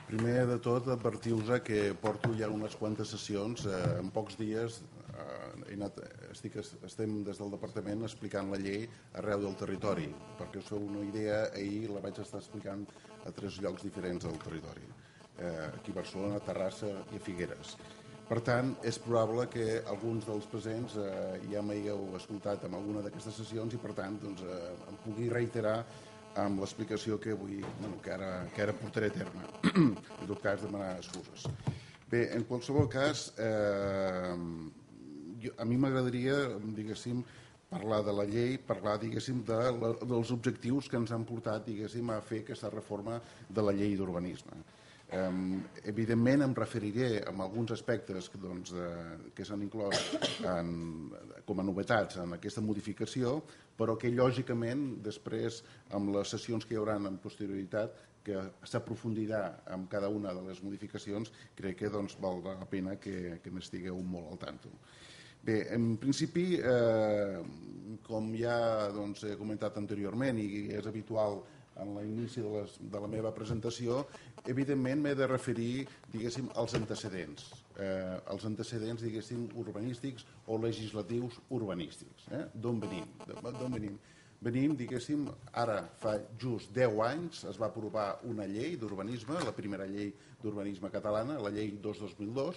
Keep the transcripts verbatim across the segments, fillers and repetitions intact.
Primer de tot, advertir-vos que porto ja unes quantes sessions, eh, en pocs dies eh, he anat, estic, estem des del departament explicant la llei arreu del territori. Perquè us feu una idea, ahir la vaig estar explicant a tres llocs diferents del territori. Eh, aquí a Barcelona, a Terrassa i a Figueres. Per tant, és probable que alguns dels presents eh, ja m'hagueu escoltat en alguna d'aquestes sessions i, per tant, doncs, eh, em pugui reiterar amb l'explicació que avui, bueno, que, ara, que ara portaré a terme. En tot cas, demanar excuses. Bé, en qualsevol cas, eh, jo, a mi m'agradaria, diguéssim, parlar de la llei, parlar, diguéssim, de la, dels objectius que ens han portat, diguéssim, a fer aquesta reforma de la llei d'urbanisme. Um, evidentment em referiré a alguns aspectes que, doncs, de, que s'han inclòs en, com a novetats en aquesta modificació, però que lògicament després amb les sessions que hi haurà en posterioritat que s'aprofundirà en cada una de les modificacions, crec que doncs, valdrà la pena que, que n'estigueu molt al tanto. Bé, en principi, eh, com ja doncs, he comentat anteriorment i és habitual en l'inici de, les, de la meva presentació, evidentment m'he de referir, diguéssim, als antecedents. Eh, els antecedents, diguéssim, urbanístics o legislatius urbanístics. Eh? D'on venim? D'on venim? Venim, diguéssim, ara fa just deu anys es va aprovar una llei d'urbanisme, la primera llei d'urbanisme catalana, la llei dos dos mil dos,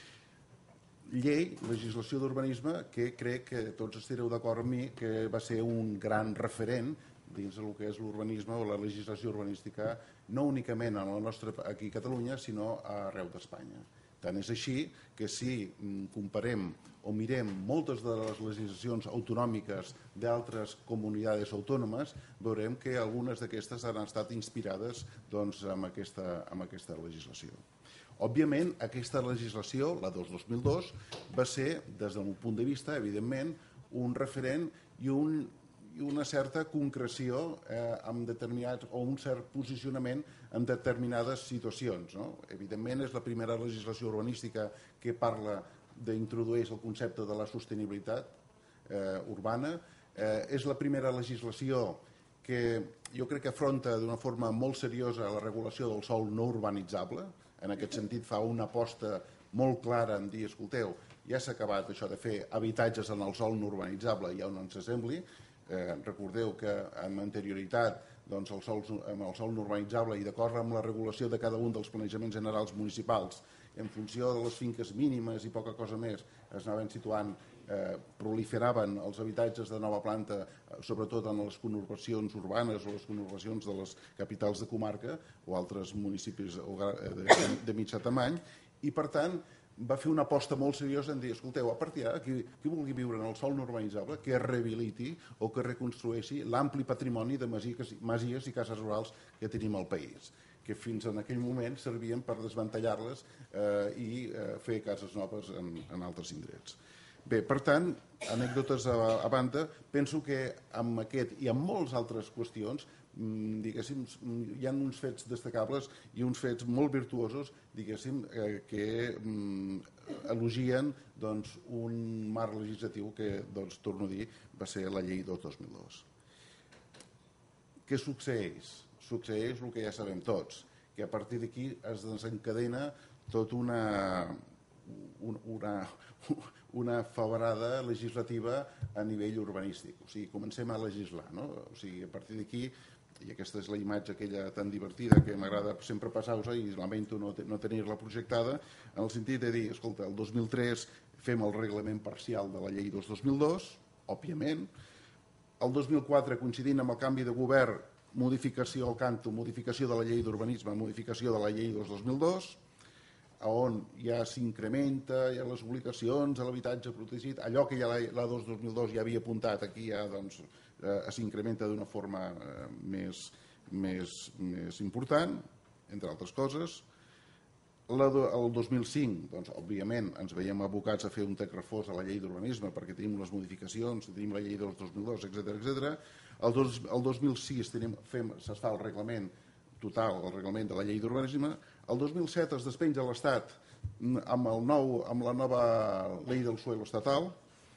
llei, legislació d'urbanisme, que crec que tots estareu d'acord amb mi que va ser un gran referent dins del que és l'urbanisme o la legislació urbanística, no únicament en la nostra, aquí a Catalunya, sinó arreu d'Espanya. Tant és així que si comparem o mirem moltes de les legislacions autonòmiques d'altres comunitats autònomes, veurem que algunes d'aquestes han estat inspirades doncs, amb, aquesta, amb aquesta legislació. Òbviament, aquesta legislació, la dos dos mil dos, va ser, des del meu punt de vista, evidentment, un referent i un i una certa concreció eh, amb determinats, o un cert posicionament en determinades situacions. No? Evidentment, és la primera legislació urbanística que parla d'introduir el concepte de la sostenibilitat eh, urbana. Eh, és la primera legislació que jo crec que afronta d'una forma molt seriosa la regulació del sòl no urbanitzable. En aquest sentit, fa una aposta molt clara en dir, escolteu, ja s'ha acabat això de fer habitatges en el sòl no urbanitzable, ja on ens sembli. Eh, recordeu que amb anterioritat doncs el sòl, amb el sòl no urbanitzable i d'acord amb la regulació de cada un dels planejaments generals municipals en funció de les finques mínimes i poca cosa més es anaven situant, eh, proliferaven els habitatges de nova planta, eh, sobretot en les conurbacions urbanes o les conurbacions de les capitals de comarca o altres municipis de, de, de mitjà tamany, i per tant va fer una aposta molt seriosa en dir, escolteu, a partir d'ara, qui, qui vulgui viure en el sòl no urbanitzable, que es rehabiliti o que reconstrueixi l'ampli patrimoni de masies, masies i cases rurals que tenim al país, que fins en aquell moment servien per desmantellar-les eh, i eh, fer cases noves en, en altres indrets. Bé, per tant, anècdotes a, a banda, penso que amb aquest i amb moltes altres qüestions, diguéssim, hi ha uns fets destacables i uns fets molt virtuosos, diguéssim, eh, que mm, elogien doncs, un marc legislatiu que, doncs, torno a dir, va ser la llei dos dos mil dos. Què succeeix? Succeeix el que ja sabem tots, que a partir d'aquí es desencadena tota una, una, una favorada legislativa a nivell urbanístic. O sigui, comencem a legislar, no? O sigui, a partir d'aquí, i aquesta és la imatge aquella tan divertida que m'agrada sempre passar-vos i lamento no, no tenir-la projectada, en el sentit de dir, escolta, el dos mil tres fem el reglament parcial de la llei dos dos mil dos, òbviament, el dos mil quatre, coincidint amb el canvi de govern, modificació al canto, modificació de la llei d'urbanisme, modificació de la llei dos dos mil dos, on ja s'incrementa ja les obligacions a l'habitatge protegit, allò que ja la, la dos dos mil dos ja havia apuntat, aquí ja doncs, eh, s'incrementa d'una forma eh, més, més, més important, entre altres coses. La, el dos mil cinc, doncs, òbviament, ens veiem abocats a fer un tec refós a la llei d'urbanisme perquè tenim les modificacions, tenim la llei del dos mil dos, etcètera, etcètera. El, dos, el dos mil sis tenim, fem, es fa el reglament total, el reglament de la llei d'urbanisme. El dos mil set es despenja l'Estat amb, el nou, amb la nova llei del suelo estatal.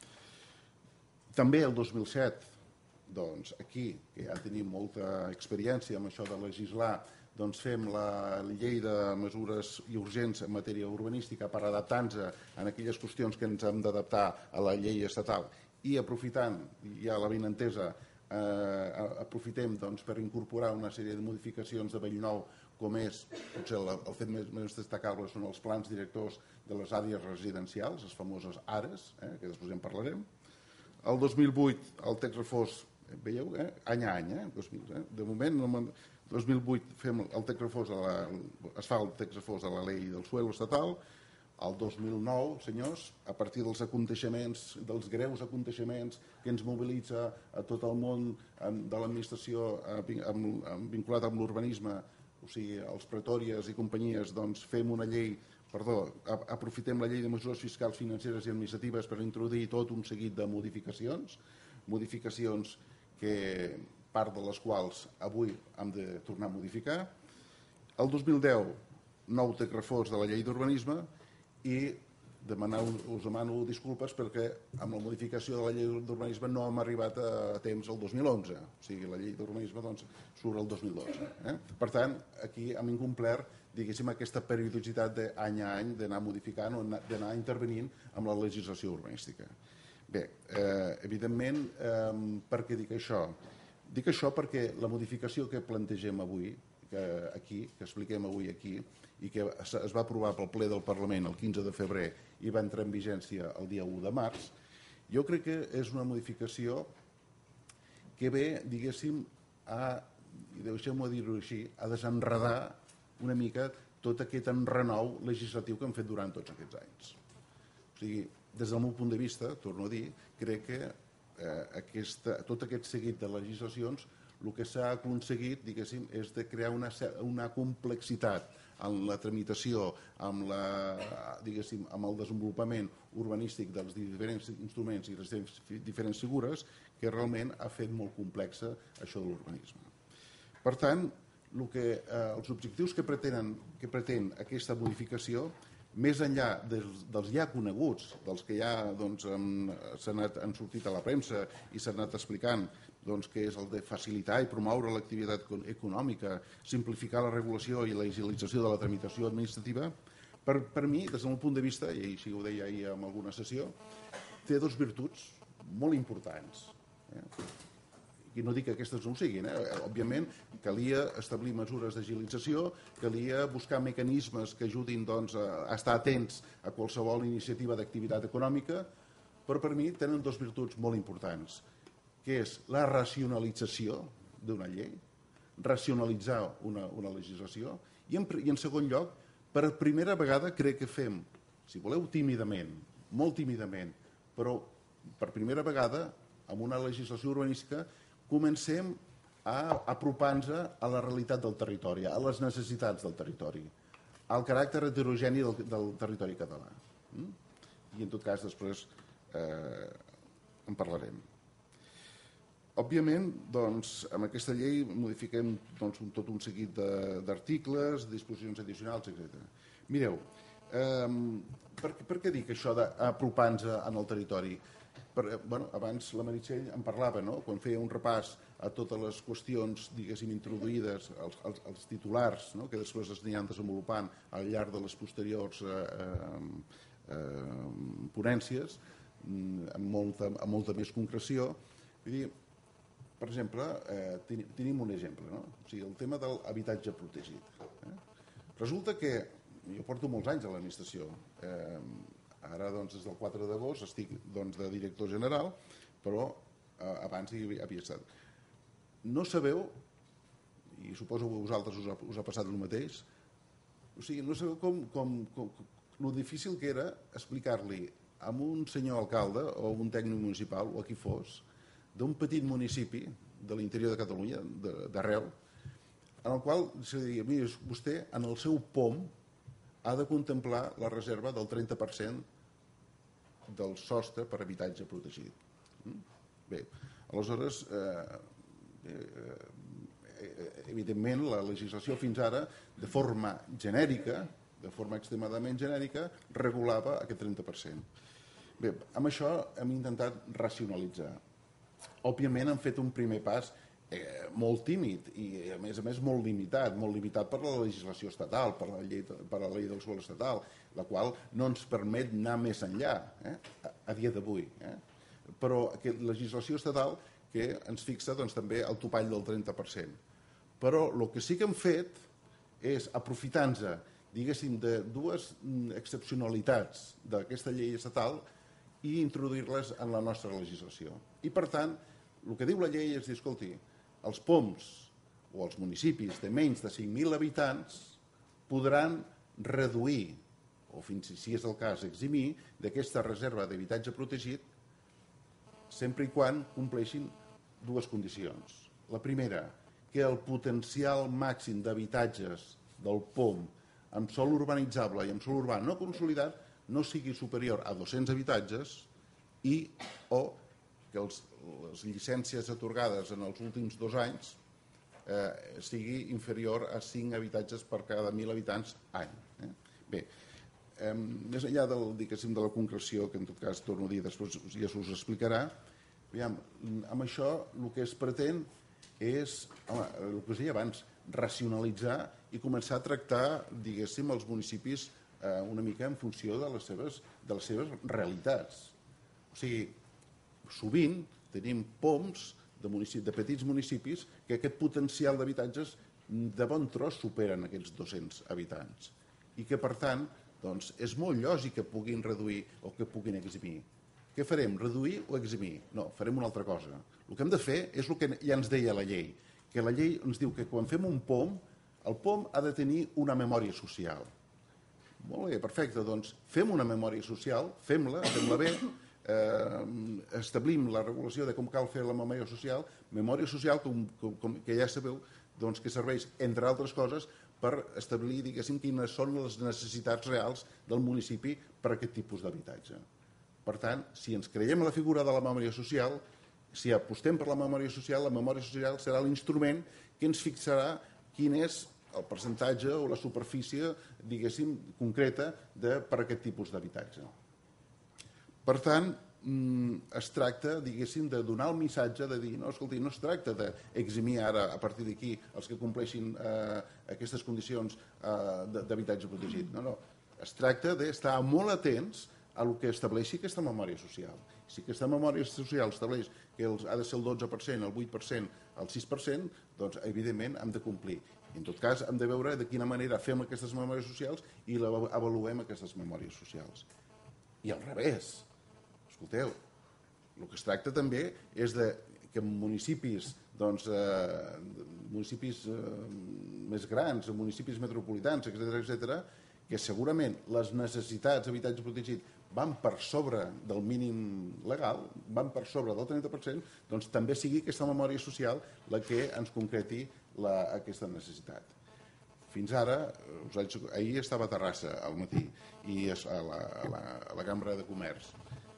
També el dos mil set, doncs, aquí, que ja tenim molta experiència amb això de legislar, doncs fem la llei de mesures i urgents en matèria urbanística per adaptar-nos a aquelles qüestions que ens hem d'adaptar a la llei estatal i aprofitant, ja la ben entesa, eh, aprofitem doncs, per incorporar una sèrie de modificacions de Bellnou, com és, potser el, el fet més, més destacable són els plans directors de les àrees residencials, les famoses ARES, eh, que després en parlarem. El dos mil vuit el text refós, veieu, eh, any a any, eh, dos mil, eh, de moment, el dos mil vuit fem el text refós de la, es fa el text refós de la llei del suelo estatal. El dos mil nou, senyors, a partir dels aconteixements, dels greus aconteixements que ens mobilitza a tot el món de l'administració vinculat amb l'urbanisme, o sigui, els pretòries i companyies, doncs fem una llei, perdó, aprofitem la llei de mesures fiscals, financeres i administratives per introduir tot un seguit de modificacions, modificacions que part de les quals avui hem de tornar a modificar. El dos mil deu, nou text refós de la llei d'urbanisme, i demanar, us demano disculpes perquè amb la modificació de la llei d'urbanisme no hem arribat a temps el dos mil onze, o sigui, la llei d'urbanisme doncs, surt el dos mil dotze. Eh? Per tant, aquí hem incomplert, diguéssim, aquesta periodicitat d'any a any d'anar modificant o d'anar intervenint amb la legislació urbanística. Bé, eh, evidentment, eh, per què dic això? Dic això perquè la modificació que plantegem avui, que aquí, que expliquem avui aquí, i que es va aprovar pel ple del Parlament el quinze de febrer i va entrar en vigència el dia u de març, jo crec que és una modificació que ve, diguéssim, a, i deixeu-m'ho dir-ho així, a desenredar una mica tot aquest enrenou legislatiu que hem fet durant tots aquests anys. O sigui, des del meu punt de vista, torno a dir, crec que eh, aquesta, tot aquest seguit de legislacions el que s'ha aconseguit, diguéssim, és de crear una, una complexitat en la tramitació, amb, la, diguéssim, amb el desenvolupament urbanístic dels diferents instruments i les diferents figures que realment ha fet molt complexa això de l'urbanisme. Per tant, el que, eh, els objectius que, pretenen, que pretén aquesta modificació, més enllà dels, dels ja coneguts, dels que ja doncs, han, anat, han sortit a la premsa i s'han anat explicant, doncs, que és el de facilitar i promoure l'activitat econòmica, simplificar la regulació i la agilització de la tramitació administrativa, per, per mi, des del meu punt de vista, i així ho deia ahir en alguna sessió, té dos virtuts molt importants. Eh? I no dic que aquestes no ho siguin. Eh? Òbviament, calia establir mesures d'agilització, calia buscar mecanismes que ajudin doncs, a estar atents a qualsevol iniciativa d'activitat econòmica, però per mi tenen dos virtuts molt importants, que és la racionalització d'una llei, racionalitzar una, una legislació, i en, i en segon lloc, per primera vegada crec que fem, si voleu tímidament, molt tímidament, però per primera vegada, amb una legislació urbanística, comencem a apropar-nos a la realitat del territori, a les necessitats del territori, al caràcter heterogeni del, del territori català. I en tot cas després eh, en parlarem. Òbviament, doncs, amb aquesta llei modifiquem doncs, un, tot un seguit d'articles, disposicions addicionals, etcètera. Mireu, eh, per, per què dic això d'apropar-nos en el territori? Per, bueno, abans la Meritxell en parlava, no? Quan feia un repàs a totes les qüestions, diguéssim, introduïdes, els, els, els titulars, no? Que després es aniran desenvolupant al llarg de les posteriors eh, eh, ponències, amb molta, amb molta més concreció. Vull dir, per exemple, eh, ten, tenim un exemple, no? O sigui, el tema de l'habitatge protegit. Eh? Resulta que jo porto molts anys a l'administració. Eh, ara, doncs, des del quatre d'agost estic doncs, de director general, però eh, abans hi havia estat. No sabeu, i suposo que a vosaltres us ha, us ha passat el mateix, o sigui, no sabeu com, com, com, lo difícil que era explicar-li a un senyor alcalde o un tècnic municipal, o a qui fos, d'un petit municipi de l'interior de Catalunya, d'arreu, en el qual se diria, mira, vostè en el seu P O M ha de contemplar la reserva del trenta per cent del sostre per habitatge protegit. Bé, aleshores, eh, eh, evidentment, la legislació fins ara, de forma genèrica, de forma extremadament genèrica, regulava aquest trenta per cent. Bé, amb això hem intentat racionalitzar. Òbviament hem fet un primer pas eh, molt tímid i a més a més molt limitat, molt limitat per la legislació estatal, per la llei, per la llei del suelo estatal, la qual no ens permet anar més enllà eh, a, a dia d'avui. Eh? Però aquesta legislació estatal que ens fixa doncs, també el topall del trenta per cent. Però el que sí que hem fet és, aprofitant-se, diguéssim, de dues excepcionalitats d'aquesta llei estatal i introduir-les en la nostra legislació. I, per tant, el que diu la llei és dir, escolti, els P O Ms o els municipis de menys de cinc mil habitants podran reduir, o fins si és el cas eximir, d'aquesta reserva d'habitatge protegit sempre i quan compleixin dues condicions. La primera, que el potencial màxim d'habitatges del P O M amb sòl urbanitzable i amb sòl urbà no consolidat no sigui superior a dos-cents habitatges i o que els, les llicències atorgades en els últims dos anys eh, sigui inferior a cinc habitatges per cada mil habitants any. Eh? Bé, eh, més enllà del, diguéssim, de la concreció, que en tot cas torno a dir, després ja s'us explicarà, aviam, amb això el que es pretén és, home, el que us deia abans, racionalitzar i començar a tractar, diguéssim, els municipis eh, una mica en funció de les seves, de les seves realitats. O sigui, sovint tenim P O Ms de, municipi, de petits municipis que aquest potencial d'habitatges de bon tros superen aquests dos-cents habitants i que, per tant, doncs, és molt lògic que puguin reduir o que puguin eximir. Què farem? Reduir o eximir? No, farem una altra cosa. El que hem de fer és el que ja ens deia la llei, que la llei ens diu que quan fem un P O M, el P O M ha de tenir una memòria social. Molt bé, perfecte, doncs fem una memòria social, fem-la, fem-la bé, eh, establim la regulació de com cal fer la memòria social, memòria social com, com, com, que ja sabeu doncs, que serveix, entre altres coses, per establir, diguéssim, quines són les necessitats reals del municipi per a aquest tipus d'habitatge. Per tant, si ens creiem a la figura de la memòria social, si apostem per la memòria social, la memòria social serà l'instrument que ens fixarà quin és el percentatge o la superfície, diguéssim, concreta de, per a aquest tipus d'habitatge. Per tant, es tracta, diguéssim, de donar el missatge de dir, no, escolti, no es tracta d'eximir ara, a partir d'aquí, els que compleixin eh, aquestes condicions eh, d'habitatge protegit. No, no. Es tracta d'estar molt atents a el que estableixi aquesta memòria social. Si aquesta memòria social estableix que els, ha de ser el dotze per cent, el vuit per cent, el sis per cent, doncs, evidentment, hem de complir. En tot cas, hem de veure de quina manera fem aquestes memòries socials i avaluem aquestes memòries socials. I al revés. Escolteu, el que es tracta també és de que en municipis, doncs, eh, municipis eh, més grans, municipis metropolitans, etcètera, etcètera, que segurament les necessitats d'habitatge protegit van per sobre del mínim legal, van per sobre del trenta per cent, doncs també sigui aquesta memòria social la que ens concreti la, aquesta necessitat. Fins ara, ahir estava a Terrassa al matí i a la, a la, a la Cambra de Comerç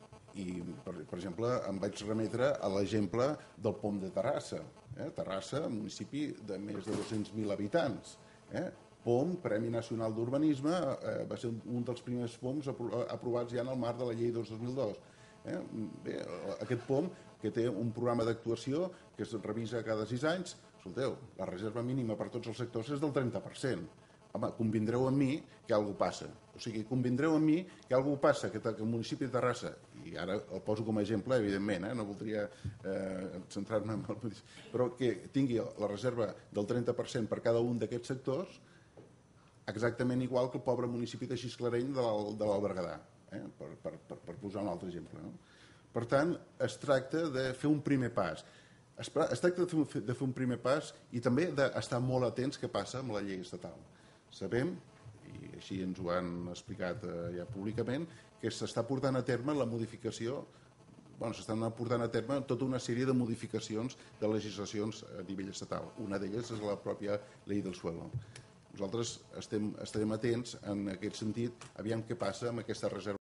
i, per, per exemple, em vaig remetre a l'exemple del P O M de Terrassa. Eh? Terrassa, municipi de més de dos-cents mil habitants. Eh? P O M, Premi Nacional d'Urbanisme, eh, va ser un dels primers P O Ms aprovats ja en el marc de la llei dos mil dos. Eh? Bé, aquest P O M, que té un programa d'actuació que es revisa cada sis anys, escolteu, la reserva mínima per tots els sectors és del trenta per cent. Home, convindreu amb mi que alguna cosa passa. O sigui, convindreu amb mi que alguna cosa passa, que, que el municipi de Terrassa, i ara el poso com a exemple, evidentment, eh, no voldria eh, centrar-me en el municipi, però que tingui la reserva del trenta per cent per cada un d'aquests sectors, exactament igual que el pobre municipi de Xisclareny de l'Alt Berguedà, eh? per, per, per, per posar un altre exemple. No? Per tant, es tracta de fer un primer pas. Es, es tracta de fer, de fer un primer pas i també d'estar molt atents què passa amb la llei estatal. Sabem, i així ens ho han explicat eh, ja públicament, que s'està portant a terme la modificació, bueno, s'estan portant a terme tota una sèrie de modificacions de legislacions a nivell estatal. Una d'elles és la pròpia llei del suelo. Nosaltres estem, estarem atents en aquest sentit, aviam què passa amb aquesta reserva